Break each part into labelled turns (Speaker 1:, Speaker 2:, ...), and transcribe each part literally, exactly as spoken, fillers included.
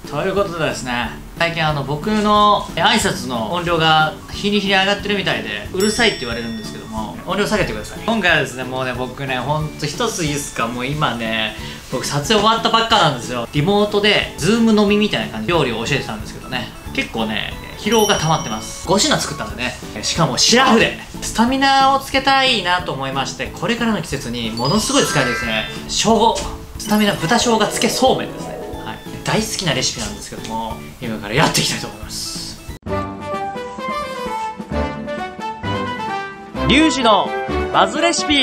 Speaker 1: ということでですね、最近あの僕の挨拶の音量が日に日に上がってるみたいでうるさいって言われるんですけども、音量下げてください。今回はですね、もうね僕ねほんと一ついいですか、もう今ね僕撮影終わったばっかなんですよ。リモートでズーム飲みみたいな感じで料理を教えてたんですけどね、結構ね疲労が溜まってます。ご品作ったんでね、しかもシラフでスタミナをつけたいなと思いまして、これからの季節にものすごい使えるですね、生姜スタミナ豚生姜つけそうめんですね。はい、大好きなレシピなんですけども、今からやっていきたいと思います。リュウジのバズレシピ。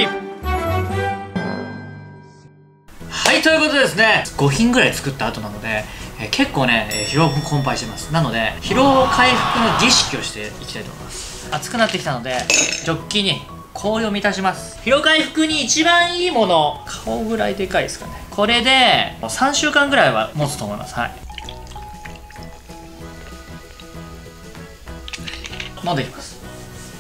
Speaker 1: はい、ということでですね、ご品ぐらい作った後なので、えー、結構ね、えー、疲労困憊してます。なので疲労回復の儀式をしていきたいと思います。暑くなってきたのでジョッキに氷を満たします。疲労回復に一番いいもの、顔ぐらいでかいですかね。これでさんしゅうかんぐらいは持つと思います。はい、飲んでいきます。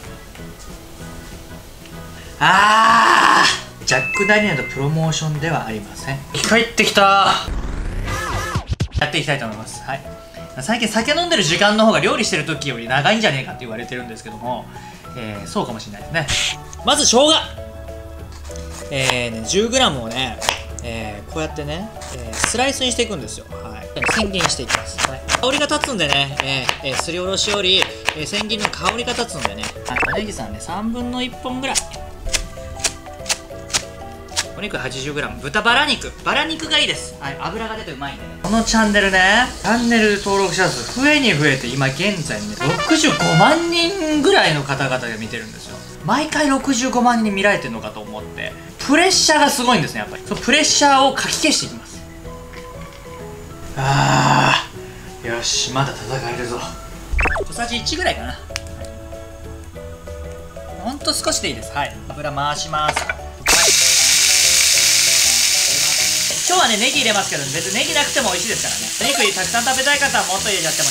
Speaker 1: あー、ジャック・ダニエルのプロモーションではありません。帰ってきた。やっていきたいと思います。はい、最近酒飲んでる時間の方が料理してる時より長いんじゃねえかって言われてるんですけども、えー、そうかもしれないですね。まず生姜、えーね、じゅうグラム をね、えー、こうやってね、えー、スライスにしていくんですよ。はい、千切りにしていきます。はい、香りが立つんでね、えーえー、すりおろしより、えー、千切りの香りが立つんでね、はい、おネギさんねさんぶんのいっぽんぐらい、お肉 はちじゅうグラム、 豚バラ肉、バラ肉がいいです。はい、脂が出てうまいんでね。このチャンネルね、チャンネル登録者数増えに増えて、今現在ねろくじゅうごまんにんぐらいの方々が見てるんですよ。毎回ろくじゅうごまんにん見られてるのかと思って、プレッシャーがすごいんですね。やっぱりそのプレッシャーをかき消していきます。あー、よし、まだ戦えるぞ。小さじいちぐらいかな。はい、ほんと少しでいいです。はい、油回します。今日はねネギ入れますけど、別にネギなくても美味しいですからね。お肉たくさん食べたい方はもっと入れちゃってもいい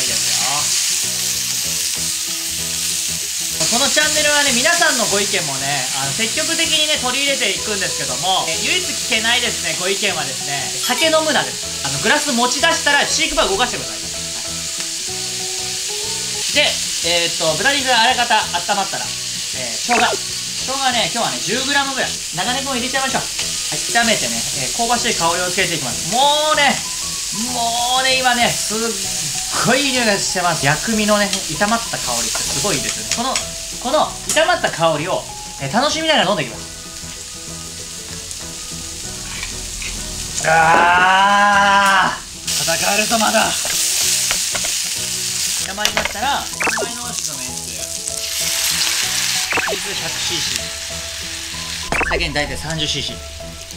Speaker 1: ですよ。このチャンネルはね、皆さんのご意見もね、あの積極的にね取り入れていくんですけども、え唯一聞けないですねご意見はですね、酒飲むなです。あのグラス持ち出したらシークバー動かしてください。で、えー、っと豚肉があらかた温まったら、えー、生姜生姜はね今日はね じゅうグラム ぐらい長ネギも入れちゃいましょう。はい、炒めてね、えー、香ばしい香りをつけていきます。もうねもうね今ねすっごいいい匂いがしてます。薬味のね炒まった香りってすごいいいですよね。このこの炒まった香りを、えー、楽しみながら飲んでいきます。あー、戦えるぞまだ。炒まりましたら三倍濃縮のめんつゆ、水 ひゃくシーシー、 酒に大体 さんじゅうシーシー、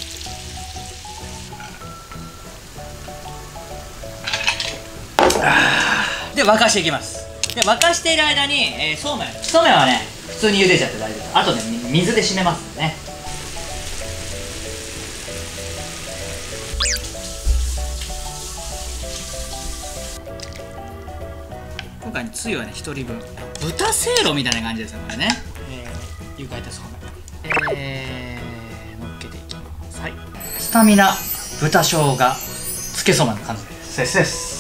Speaker 1: で沸かしていきます。で沸かしている間に、えー、そうめんそうめんはね普通に茹でちゃって大丈夫。あとね水で締めますんでね。今回のつゆはねひとりぶん、豚せいろみたいな感じですよこれね。えー、湯がいたそうめん、えー、乗っけていきます。はい、スタミナ豚生姜つけそばの完成です。ですです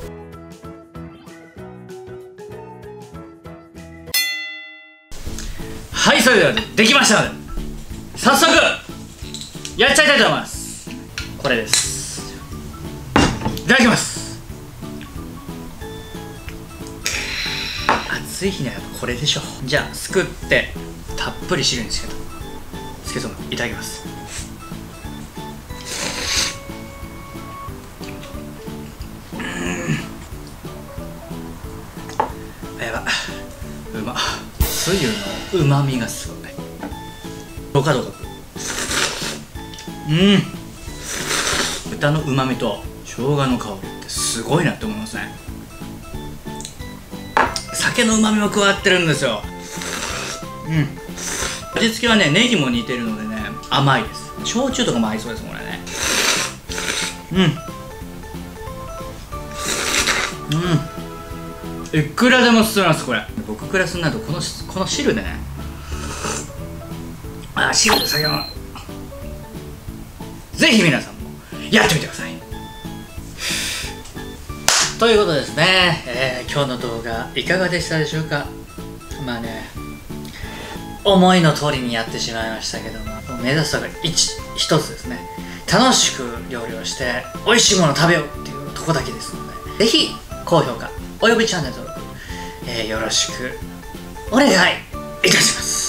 Speaker 1: はい、それではできましたので早速やっちゃいたいと思います。これです。いただきます。暑い日にはこれでしょ。じゃあすくってたっぷり汁につけたつけそばいただきます。うん、やばうまっ。つゆのうまみがすごい。どかどかくる。うん、豚のうまみと生姜の香りってすごいなって思いますね。酒のうまみも加わってるんですよ。うん、味付けはねネギも似てるのでね甘いです。焼酎とかも合いそうですこれね。うんうん、いくらでも進めますこれ。僕クラスになるとこのこの汁でね、あ汁で酒もぜひ皆さんもやってみてください。 ということでですね、えー、今日の動画いかがでしたでしょうか。まあね、思いの通りにやってしまいましたけども、目指すのが一一つですね、楽しく料理をして美味しいものを食べようっていうとこだけですので、ぜひ高評価およびチャンネル登録、えー、よろしくお願いいたします。